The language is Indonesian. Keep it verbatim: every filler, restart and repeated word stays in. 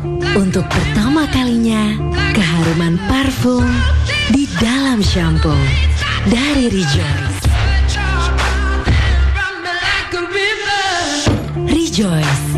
Untuk pertama kalinya, keharuman parfum di dalam shampoo dari Rejoice. Rejoice,